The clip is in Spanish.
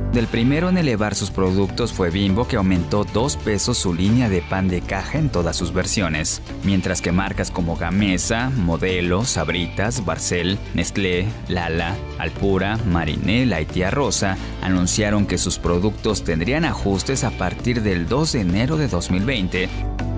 Del primero en elevar sus productos fue Bimbo, que aumentó 2 pesos su línea de pan de caja en todas sus versiones, mientras que marcas como Gamesa, Modelo, Sabritas, Barcel, Nestlé, Lala, Alpura, Marinela y Tía Rosa anunciaron que sus productos tendrían ajustes a partir del 2 de enero de 2020.